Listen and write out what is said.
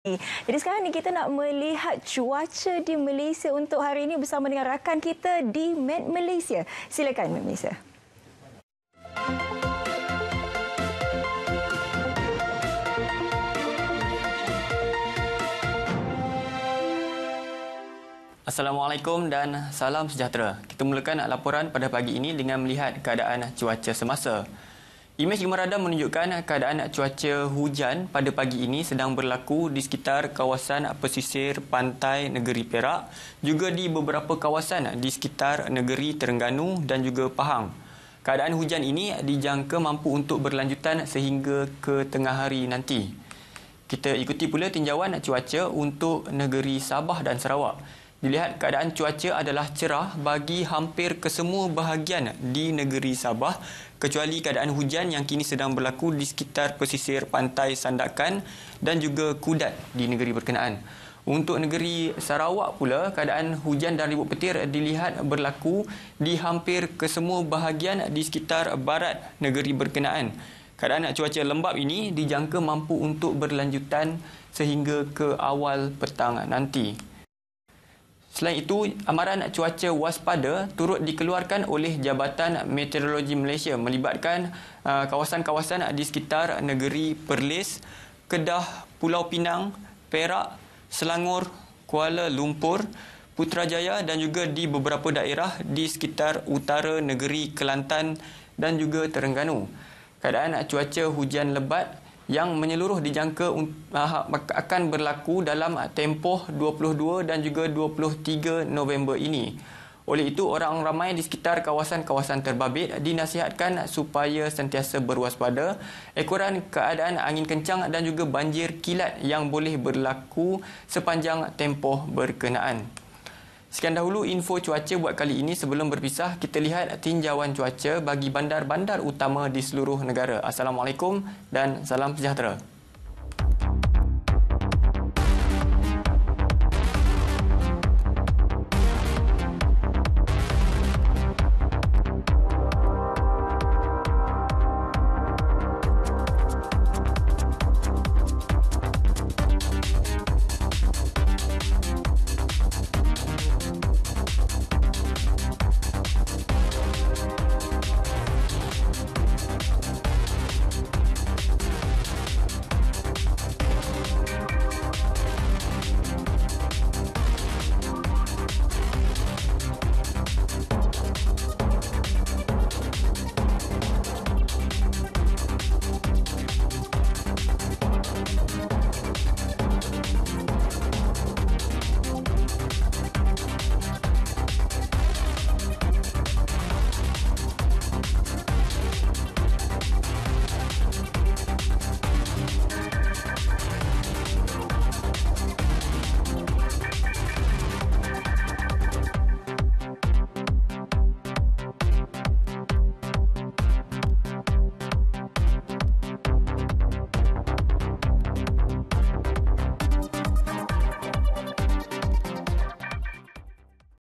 Jadi sekarang ni kita nak melihat cuaca di Malaysia untuk hari ini bersama dengan rakan kita di Met Malaysia. Silakan Met Malaysia. Assalamualaikum dan salam sejahtera. Kita mulakan laporan pada pagi ini dengan melihat keadaan cuaca semasa. Imej gemarada menunjukkan keadaan cuaca hujan pada pagi ini sedang berlaku di sekitar kawasan pesisir pantai negeri Perak, juga di beberapa kawasan di sekitar negeri Terengganu dan juga Pahang. Keadaan hujan ini dijangka mampu untuk berlanjutan sehingga ke tengah hari nanti. Kita ikuti pula tinjauan cuaca untuk negeri Sabah dan Sarawak. Dilihat keadaan cuaca adalah cerah bagi hampir kesemua bahagian di negeri Sabah, kecuali keadaan hujan yang kini sedang berlaku di sekitar pesisir pantai Sandakan dan juga Kudat di negeri berkenaan. Untuk negeri Sarawak pula, keadaan hujan dan ribut petir dilihat berlaku di hampir kesemua bahagian di sekitar barat negeri berkenaan. Keadaan cuaca lembap ini dijangka mampu untuk berlanjutan sehingga ke awal petang nanti. Selain itu, amaran cuaca waspada turut dikeluarkan oleh Jabatan Meteorologi Malaysia melibatkan kawasan-kawasan di sekitar negeri Perlis, Kedah, Pulau Pinang, Perak, Selangor, Kuala Lumpur, Putrajaya dan juga di beberapa daerah di sekitar utara negeri Kelantan dan juga Terengganu. Keadaan cuaca hujan lebat yang menyeluruh dijangka akan berlaku dalam tempoh 22 dan juga 23 November ini. Oleh itu, orang ramai di sekitar kawasan-kawasan terbabit dinasihatkan supaya sentiasa berwaspada ekoran keadaan angin kencang dan juga banjir kilat yang boleh berlaku sepanjang tempoh berkenaan. Sekian dahulu info cuaca buat kali ini. Sebelum berpisah, kita lihat tinjauan cuaca bagi bandar-bandar utama di seluruh negara. Assalamualaikum dan salam sejahtera.